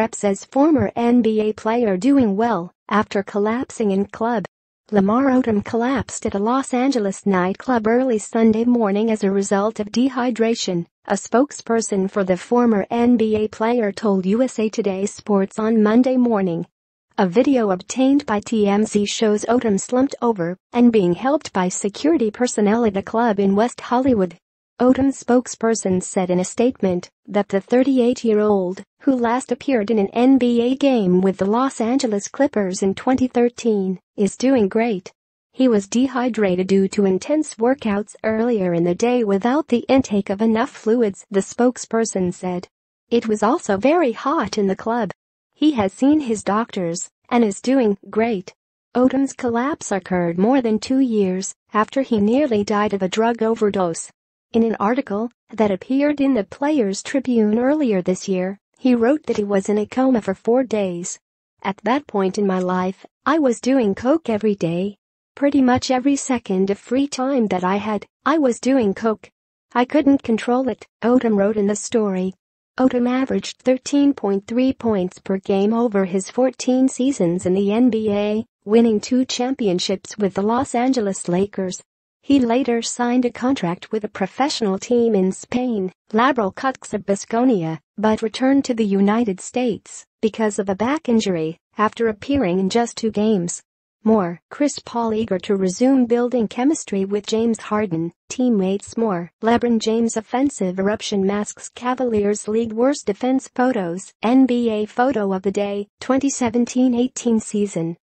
says former NBA player doing well after collapsing in club. Lamar Odom collapsed at a Los Angeles nightclub early Sunday morning as a result of dehydration, a spokesperson for the former NBA player told USA Today Sports on Monday morning. A video obtained by TMZ shows Odom slumped over and being helped by security personnel at a club in West Hollywood. Odom's spokesperson said in a statement that the 38-year-old, who last appeared in an NBA game with the Los Angeles Clippers in 2013, is doing great. He was dehydrated due to intense workouts earlier in the day without the intake of enough fluids, the spokesperson said. It was also very hot in the club. He has seen his doctors and is doing great. Odom's collapse occurred more than 2 years after he nearly died of a drug overdose. In an article that appeared in the Players Tribune earlier this year, he wrote that he was in a coma for 4 days. At that point in my life, I was doing coke every day. Pretty much every second of free time that I had, I was doing coke. I couldn't control it, Odom wrote in the story. Odom averaged 13.3 points per game over his 14 seasons in the NBA, winning 2 championships with the Los Angeles Lakers. He later signed a contract with a professional team in Spain, Laboral Cuxa Baskonia, but returned to the United States because of a back injury after appearing in just 2 games. More, Chris Paul eager to resume building chemistry with James Harden, teammates more, LeBron James offensive eruption masks Cavaliers league worst defense photos, NBA photo of the day, 2017-18 season.